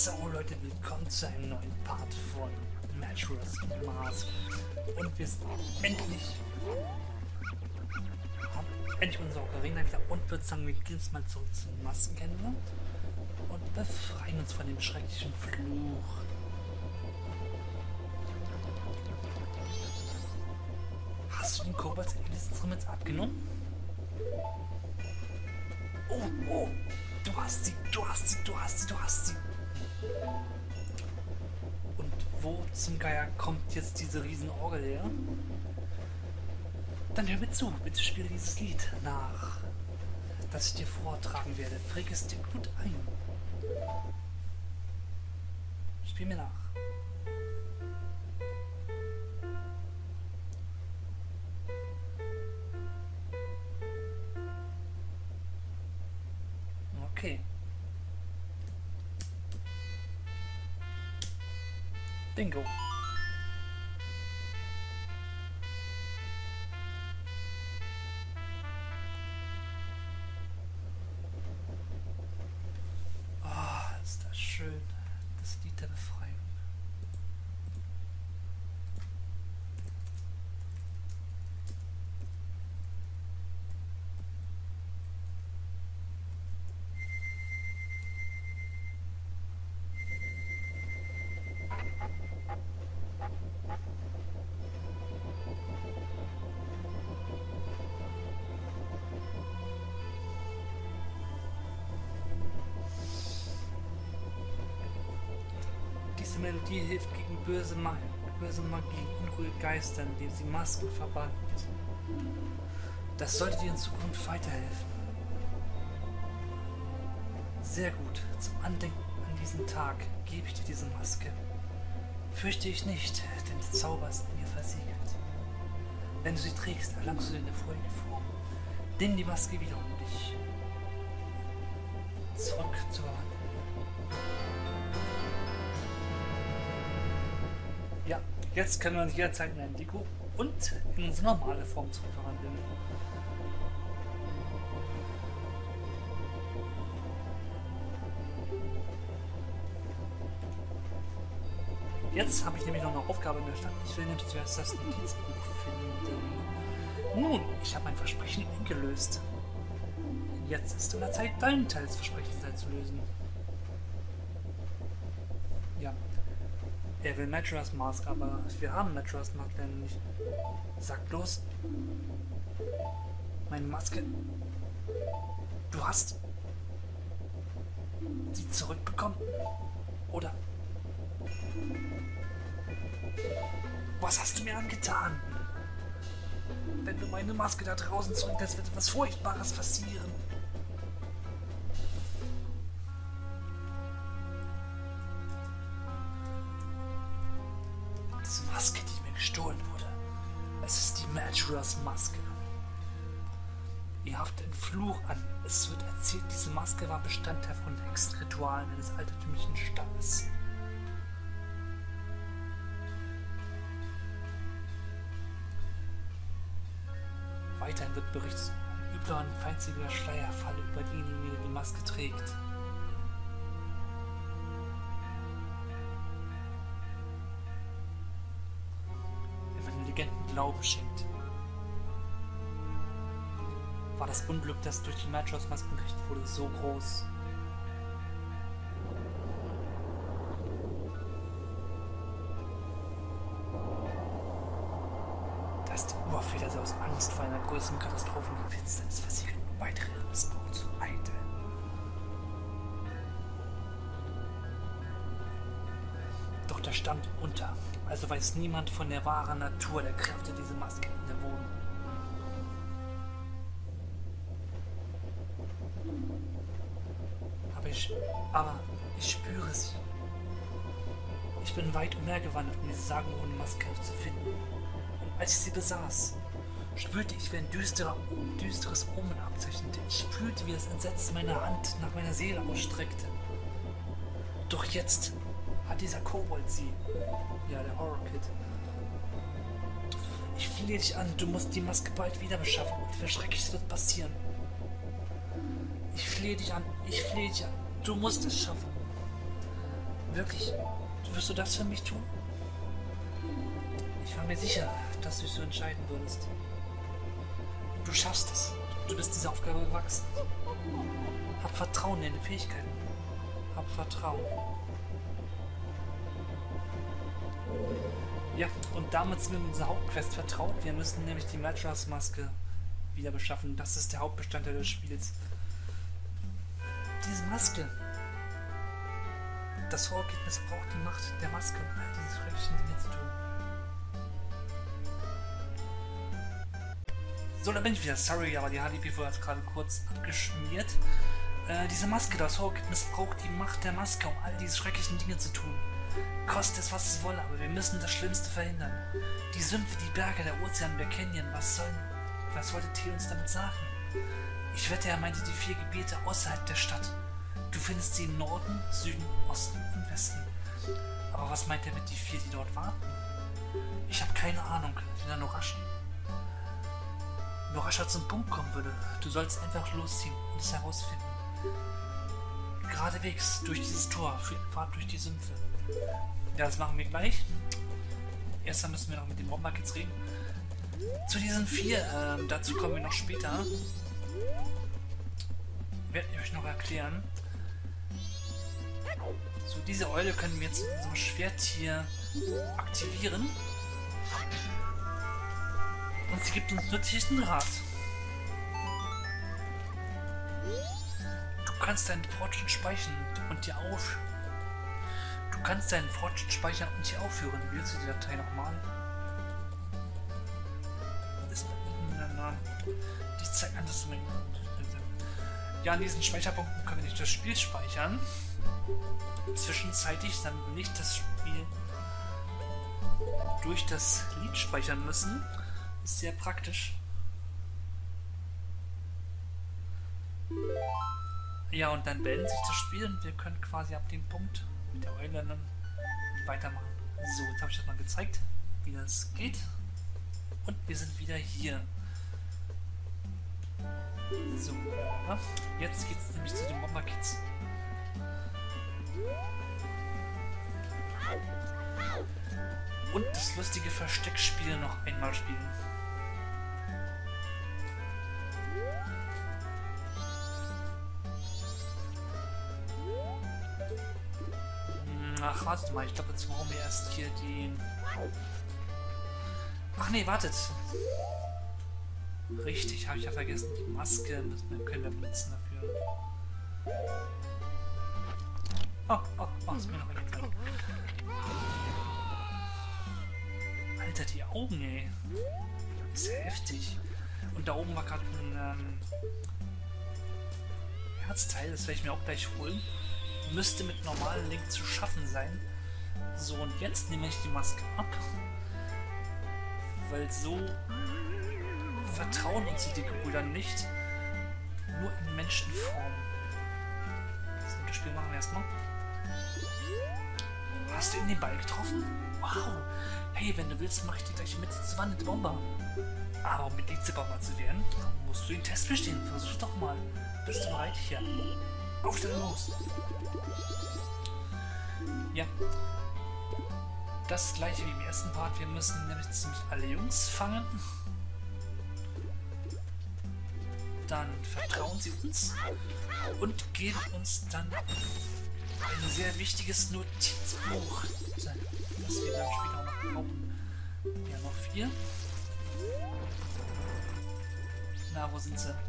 So Leute, willkommen zu einem neuen Part von Majora's Mask. Und wir sind haben endlich unsere Ocarina wieder und würde sagen, wir gehen jetzt mal zurück zum Maskenhändler und befreien uns von dem schrecklichen Fluch. Hast du den Kobolds Instrument abgenommen? Oh, du hast sie. Und wo zum Geier kommt jetzt diese Riesenorgel her? Dann hör mir zu, bitte spiele dieses Lied nach, das ich dir vortragen werde. Präg es dir gut ein. Spiel mir nach. Okay. Bingo. Ah, ist das schön. Das Lied der Befreiung. Diese Melodie hilft gegen böse Magie, unruhige Geister, indem sie Masken verbannt. Das sollte dir in Zukunft weiterhelfen. Sehr gut. Zum Andenken an diesen Tag gebe ich dir diese Maske. Fürchte ich nicht, denn der Zauber ist in ihr versiegelt. Wenn du sie trägst, erlangst du deine vorige Form. Nimm die Maske wieder, um dich zurück zu verwandeln. Ja, jetzt können wir uns jederzeit in ein Deko und in unsere normale Form zurückverwandeln. Jetzt habe ich nämlich noch eine Aufgabe in der Stadt. Ich will nämlich zuerst das Notizbuch finden. Nun, ich habe mein Versprechen eingelöst. Jetzt ist an der Zeit, deinen Teil des Versprechens zu lösen. Ja. Er will Majora's Mask, aber wir haben Majora's Mask leider nicht. Sag bloß. Meine Maske. Du hast sie zurückbekommen? Oder? Was hast du mir angetan? Wenn du meine Maske da draußen zurücklässt, wird etwas Furchtbares passieren. Diese Maske, die mir gestohlen wurde. Es ist die Majora's Maske. Ihr habt den Fluch an. Es wird erzählt, diese Maske war Bestandteil von Hexenritualen eines altertümlichen Stammes. Weiterhin wird berichtet, ein übler und feindseliger Schleier falle über denjenigen, der die Maske trägt. Wenn man Legenden Glauben schenkt, war das Unglück, das durch die Majora's Mask berichtet wurde, so groß. Dass die Urväter sie aus Angst vor einer größeren Katastrophe in die Finsternis versiegeln, um weitere Missbrauch zu eiteln. Doch der Stamm ging unter, also weiß niemand von der wahren Natur der Kräfte dieser Maske in der Wohnung. Aber ich spüre sie. Ich bin weit umhergewandert, um diese sagenumwobene Maske zu finden. Und als ich sie besaß, spürte ich, wie ein düsteres Omen abzeichnete. Ich fühlte, wie das Entsetzen meine Hand nach meiner Seele ausstreckte. Doch jetzt hat dieser Kobold sie. Ja, der Horror Kid. Ich flehe dich an, du musst die Maske bald wieder beschaffen und etwas Schreckliches wird passieren. Ich flehe dich an, du musst es schaffen. Wirklich? Wirst du das für mich tun? Ich war mir sicher, dass du dich so entscheiden würdest. Du schaffst es. Du bist dieser Aufgabe gewachsen. Hab Vertrauen in deine Fähigkeiten. Hab Vertrauen. Ja, und damit sind wir mit unserer Hauptquest vertraut. Wir müssen nämlich die Matras-Maske wieder beschaffen. Das ist der Hauptbestandteil des Spiels. Diese Maske. Das Horror-Kit missbraucht die Macht der Maske, um all diese schrecklichen Dinge zu tun. So, da bin ich wieder. Sorry, aber die HDP wurde jetzt gerade kurz abgeschmiert. Diese Maske, das Horror-Kit missbraucht die Macht der Maske, um all diese schrecklichen Dinge zu tun. Kostet es, was es wolle, aber wir müssen das Schlimmste verhindern. Die Sümpfe, die Berge, der Ozean, der Canyon, was wollte Theo uns damit sagen? Ich wette, er meinte die 4 Gebiete außerhalb der Stadt. Du findest sie im Norden, Süden, Osten und Westen. Aber was meint er mit die 4, die dort warten? Ich habe keine Ahnung, wenn er Norascha zum Punkt kommen würde. Du sollst einfach losziehen und es herausfinden. Geradewegs durch dieses Tor, für eine Fahrt durch die Sümpfe. Ja, das machen wir gleich. Erst müssen wir noch mit den Bomber-Kits reden. Zu diesen 4, dazu kommen wir noch später. Werde ich euch noch erklären. So, diese Eule können wir jetzt mit unserem Schwert hier aktivieren. Und sie gibt uns nützlichen Rat. Du kannst deinen Fortschritt speichern und dir aufführen. Willst du die Datei nochmal? Die zeigt an, dass du ja, an diesen Speicherpunkten können wir nicht das Spiel speichern. Zwischenzeitlich dann nicht das Spiel durch das Lied speichern müssen. Ist sehr praktisch. Ja, und dann beendet sich das Spiel und wir können quasi ab dem Punkt mit der Eule dann weitermachen. So, jetzt habe ich das mal gezeigt, wie das geht. Und wir sind wieder hier. So, ja. Jetzt geht es nämlich zu den Bomber-Kits. Und das lustige Versteckspiel noch einmal spielen. Ach, wartet mal, ich glaube, jetzt brauchen wir erst hier die... Ach nee, wartet. Richtig, habe ich ja vergessen. Die Maske können wir benutzen dafür. Oh, ist mir noch eingefallen. Alter, die Augen, ey. Das ist ja heftig. Und da oben war gerade ein Herzteil, das werde ich mir auch gleich holen. Müsste mit normalen Link zu schaffen sein. So, und jetzt nehme ich die Maske ab. Weil so vertrauen uns die Brüder nicht. Nur in Menschenform. Das Unterspiel machen wir erstmal. Hast du in den Ball getroffen? Wow! Hey, wenn du willst, mache ich die gleich mit zur wandelnden Bomber. Aber um mit Bomber zu werden, musst du den Test bestehen. Versuch doch mal. Bist du bereit? Hier. Aufstellen los! Ja. Das gleiche wie im ersten Part. Wir müssen nämlich ziemlich alle Jungs fangen. Dann vertrauen sie uns und geben uns dann ein sehr wichtiges Notizbuch, das wir dann später auch noch brauchen. Wir haben noch 4. Na, wo sind sie?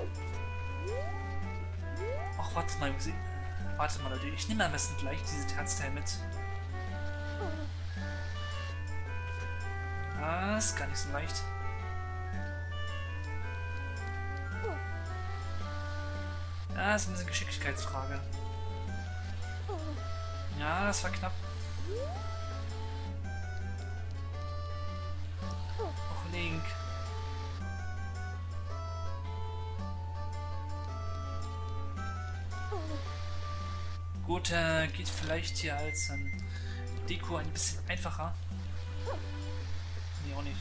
Ach, warte mal, Leute, ich nehme am besten gleich dieses Herzteil mit. Das ist gar nicht so leicht. Ja, das ist ein bisschen Geschicklichkeitsfrage. Ja, das war knapp. Och, Link. Gut, geht vielleicht hier als Deko ein bisschen einfacher. Nee, auch nicht.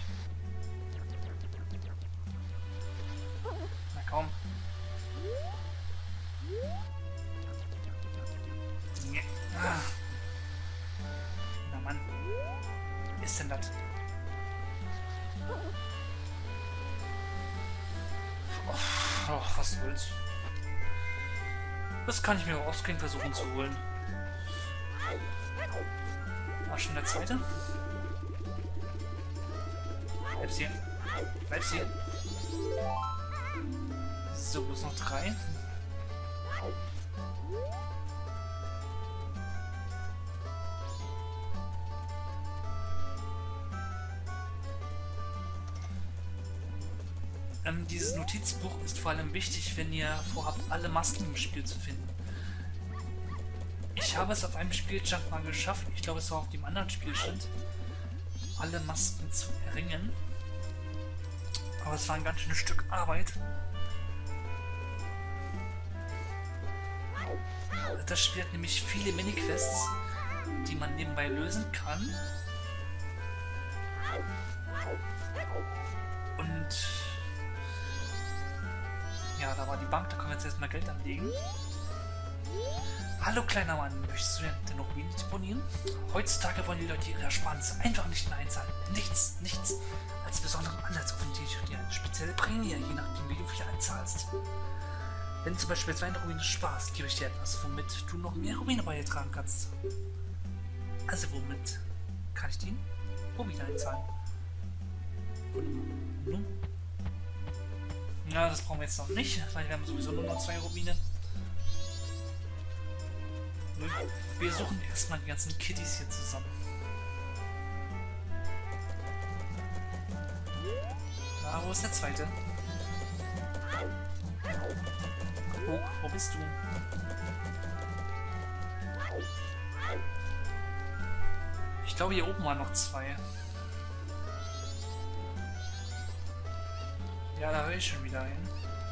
Na komm. Nee. ist denn das? Oh, was soll's. Das kann ich mir offscreen versuchen zu holen. War schon der zweite? Bleib's hier. Bleib's hier. So, bloß noch 3. Dieses Notizbuch ist vor allem wichtig, wenn ihr vorhabt, alle Masken im Spiel zu finden. Ich habe es auf einem Spielstand mal geschafft, ich glaube es war auf dem anderen Spielstand, alle Masken zu erringen. Aber es war ein ganz schönes Stück Arbeit. Das Spiel hat nämlich viele Mini-Quests, die man nebenbei lösen kann. Und ja, da war die Bank, da können wir jetzt erstmal Geld anlegen. Hallo kleiner Mann, möchtest du denn noch Rubine deponieren? Heutzutage wollen die Leute ihre Ersparnisse einfach nicht mehr einzahlen. Nichts als besonderen Anlass und dir eine spezielle Prämie, je nachdem wie du viel einzahlst. Wenn du zum Beispiel 2 Rubine sparst, gebe ich dir etwas, womit du noch mehr Rubine bei dir tragen kannst. Also womit kann ich den Rubine einzahlen? Ja, das brauchen wir jetzt noch nicht, weil wir haben sowieso nur noch 2 Rubine. Wir suchen erstmal die ganzen Kitties hier zusammen. Na, wo ist der zweite? Oh, wo bist du? Ich glaube, hier oben waren noch 2. Ja, da höre ich schon wieder hin.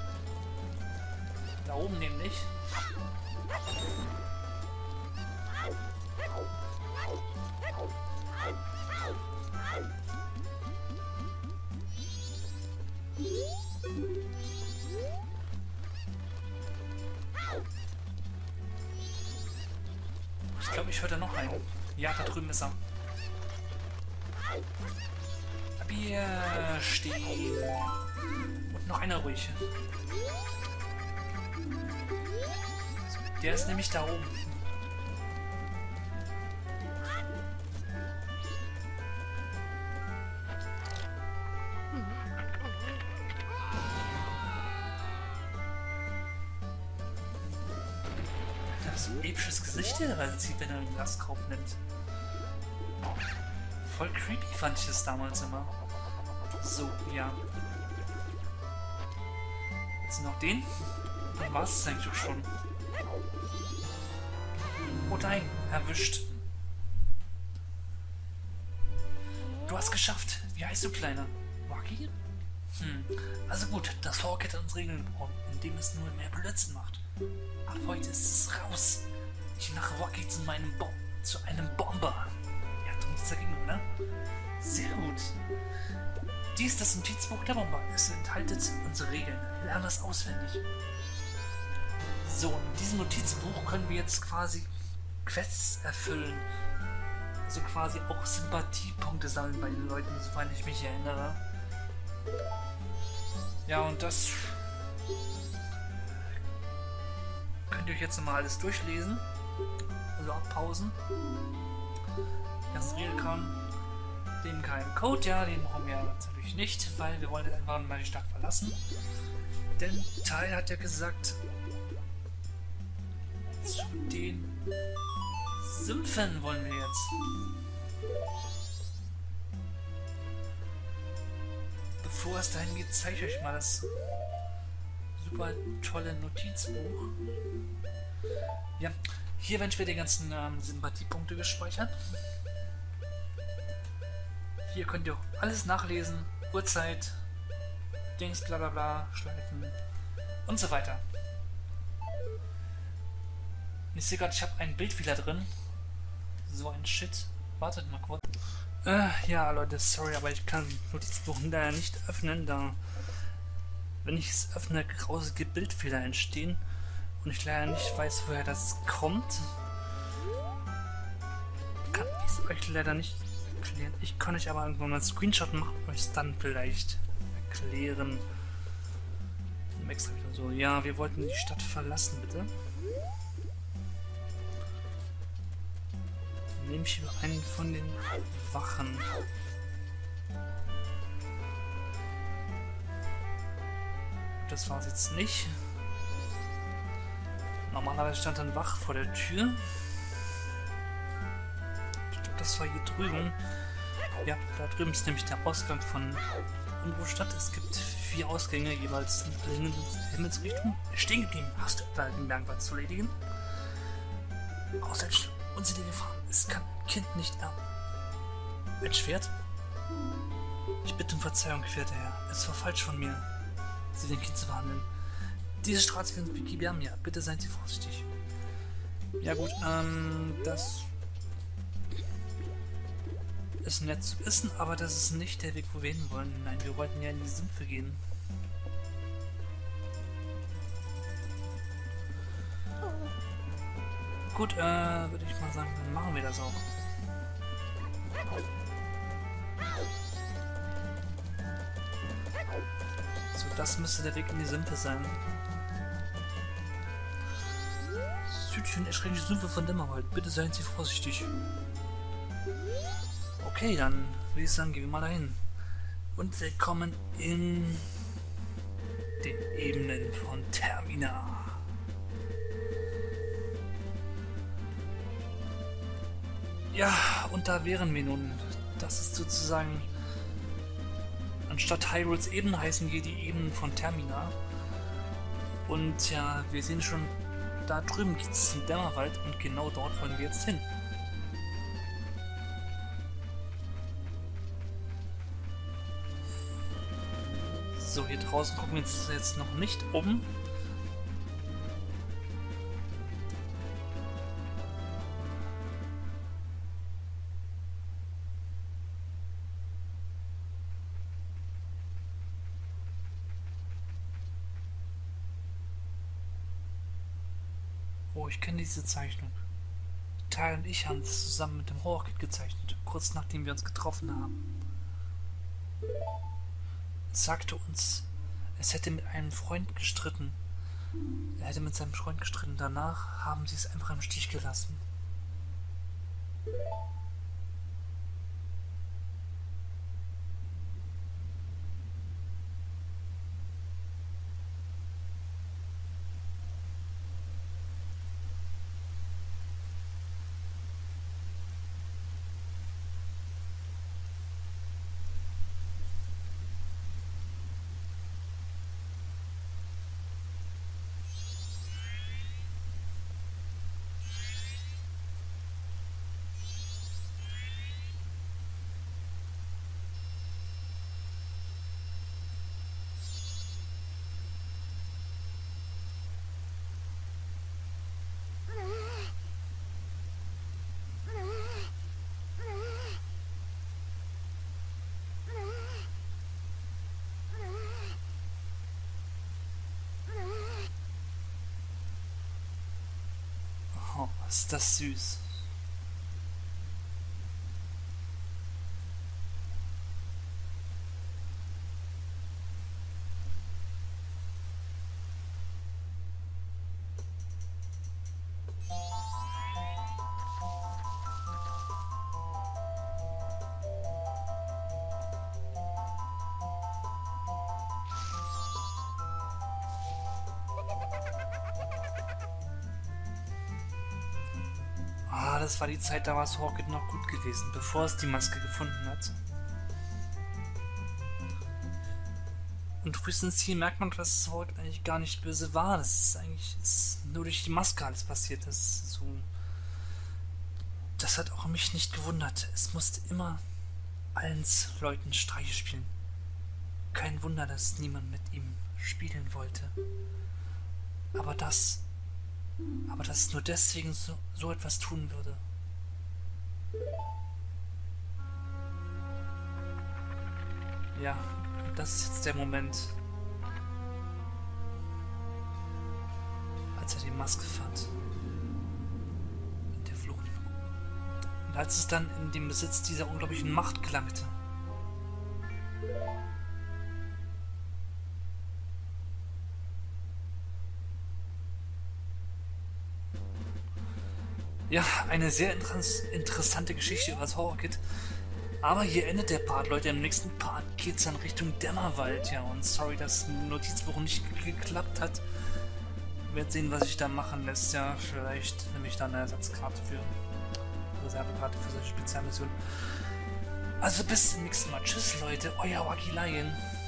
Da oben nämlich. Ich glaube, ich höre da noch einen. Ja, da drüben ist er. Wir stehen. Und noch einer ruhig. Der ist nämlich da oben. Das ist ein episches Gesicht, der da sieht, wenn er einen Lastkauf nimmt. Voll creepy fand ich das damals immer. So, ja. Jetzt noch den. Dann war es eigentlich auch schon. Oh nein, erwischt. Du hast geschafft. Wie heißt du, Kleiner? Wacky? Also gut, das Fork hat uns Regeln gebrochen, indem es nur mehr Blödsinn macht. Ab heute ist es raus. Ich mache Wacky zu einem Bomber. Er hat nichts dagegen, oder? Sehr gut. Dies ist das Notizbuch der Bomber. Es enthält unsere Regeln. Lerne es auswendig. So, in diesem Notizbuch können wir jetzt quasi Quests erfüllen. Also quasi auch Sympathiepunkte sammeln bei den Leuten, soweit ich mich erinnere. Ja, und das könnt ihr euch jetzt nochmal alles durchlesen. Also abpausen. Ganzen Regelkram. Den keinen Code, ja, den brauchen wir natürlich nicht, weil wir wollen jetzt einfach mal die Stadt verlassen. Denn Tai hat ja gesagt, zu den Sümpfen wollen wir jetzt. Bevor es dahin geht, zeige ich euch mal das super tolle Notizbuch. Ja, hier werden später die ganzen Sympathiepunkte gespeichert. Hier könnt ihr auch alles nachlesen, Uhrzeit, Dings, bla bla bla, Schleifen und so weiter. Ich sehe gerade, ich habe ein Bild wieder drin. So ein Shit. Wartet mal kurz. Ja, Leute, sorry, aber ich kann Notizbuch leider nicht öffnen, da wenn ich es öffne, grausige Bildfehler entstehen und ich leider nicht weiß, woher das kommt. Kann ich es euch leider nicht erklären. Ich kann euch aber irgendwann mal einen Screenshot machen und euch dann vielleicht erklären. Extra wieder so. Ja, wir wollten die Stadt verlassen, bitte. Nehme ich über einen von den Wachen. Das war es jetzt nicht. Normalerweise stand ein Wach vor der Tür. Ich glaube, das war hier drüben. Ja, da drüben ist nämlich der Ausgang von Unruhestadt. Es gibt 4 Ausgänge, jeweils in Himmelsrichtung. Stehen geblieben. Hast du etwa den Bergwald zu erledigen? Außer unsinnige Gefahren. Es kann ein Kind nicht erben. Ein Schwert? Ich bitte um Verzeihung, verehrter Herr. Es war falsch von mir, Sie wie ein Kind zu behandeln. Diese Straße findet Wikibiamia. Bitte seien Sie vorsichtig. Ja gut, das ist nett zu wissen, aber das ist nicht der Weg, wo wir hin wollen. Nein, wir wollten ja in die Sümpfe gehen. Gut, würde ich mal sagen, dann machen wir das auch. So, das müsste der Weg in die Sümpfe sein. Südchen erschreckliche Sümpfe von Dämmerwald. Bitte seien Sie vorsichtig. Okay, dann würde ich sagen, gehen wir mal dahin. Und willkommen in den Ebenen von Termina. Ja, und da wären wir nun. Das ist sozusagen, anstatt Hyrule's Ebene heißen hier die Ebenen von Termina. Und ja, wir sehen schon, da drüben gibt es einen Dämmerwald und genau dort wollen wir jetzt hin. So, hier draußen gucken wir uns jetzt noch nicht um. Oh, ich kenne diese Zeichnung. Ty und ich haben es zusammen mit dem Horror-Kid gezeichnet, kurz nachdem wir uns getroffen haben. Es sagte uns, es hätte mit einem Freund gestritten. Er hätte mit seinem Freund gestritten. Danach haben sie es einfach im Stich gelassen. Oh, ist das süß. Ah, das war die Zeit, da war es Horror-Kid noch gut gewesen, bevor es die Maske gefunden hat. Und frühestens hier merkt man, dass Horror-Kid eigentlich gar nicht böse war. Das ist eigentlich nur durch die Maske alles passiert. Das hat auch mich nicht gewundert. Es musste immer allen Leuten Streiche spielen. Kein Wunder, dass niemand mit ihm spielen wollte. Aber dass es nur deswegen so etwas tun würde. Ja, und das ist jetzt der Moment, als er die Maske fand. Und der Flucht. Und als es dann in den Besitz dieser unglaublichen Macht gelangte. Ja, eine sehr interessante Geschichte über das Horror-Kit. Aber hier endet der Part, Leute. Im nächsten Part geht es dann Richtung Dämmerwald. Ja, und sorry, dass ein Notizbuch nicht geklappt hat. Ich werde sehen, was sich da machen lässt. Ja, vielleicht nehme ich dann eine Ersatzkarte für Reservekarte für solche Spezialmissionen. Also bis zum nächsten Mal. Tschüss, Leute. Euer Wacky Lion.